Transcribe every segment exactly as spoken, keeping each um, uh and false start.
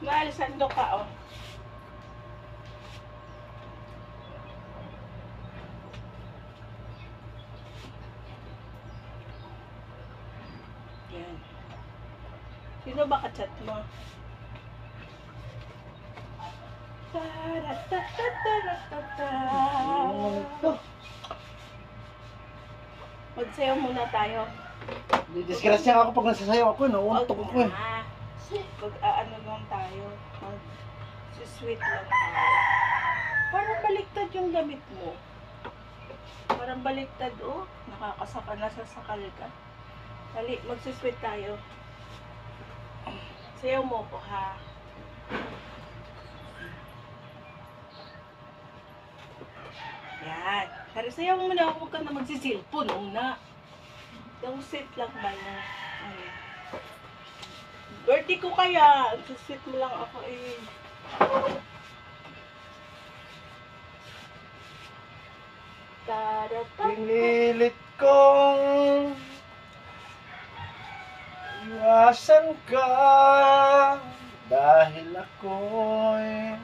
Maalisando ka, oh. Yan. Sino ba ka-chat mo? Magsayaw muna tayo. Disgrasya ako pag nasasayaw ako, nauuntok ako eh. Pag ano lang tayo, mag-sweet lang tayo. Parang baliktad yung damit mo. Parang baliktad, oh. Nakakasaka, nasasakal ka. Dali, mag-sweet tayo. Sayaw mo ko, ha? Yan. Pero sayaw mo na, huwag ka na magsisilpon una. Yung sit lang ba yun? Ano? Birthday ko kaya. Sit mo lang ako eh. Tarata. Pinilit kong iwasan ka dahil ako'y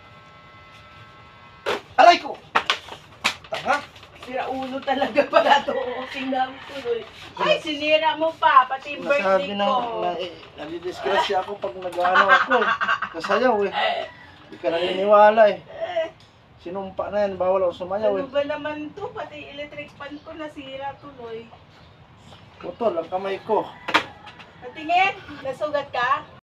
aray ko! Tanga! Sira ulo talaga pala to. Tingnan ko tuloy. Ay, sinira mo pa. Pati yung birthday Nasabi na, ko. na eh, nadidisgrasya ako pag nag-ano ako eh. Kasayaw eh. Hindi ka naniniwala eh. Sinumpa na yan, bawal ako sumayaw eh. Ano ba naman to? Pati electric fan ko nasira tuloy. Putol ang kamay ko. Patingin, nasugat ka?